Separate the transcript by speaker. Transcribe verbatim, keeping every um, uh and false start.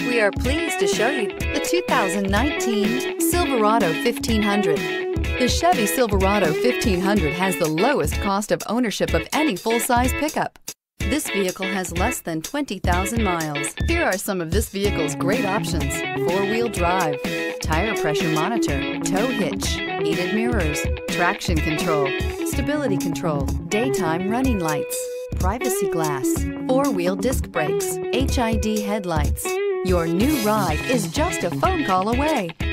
Speaker 1: We are pleased to show you the two thousand nineteen Silverado fifteen hundred. The Chevy Silverado fifteen hundred has the lowest cost of ownership of any full-size pickup. This vehicle has less than twenty thousand miles. Here are some of this vehicle's great options: four-wheel drive, tire pressure monitor, tow hitch, heated mirrors, traction control, stability control, daytime running lights, privacy glass, four-wheel disc brakes, H I D headlights. Your new ride is just a phone call away.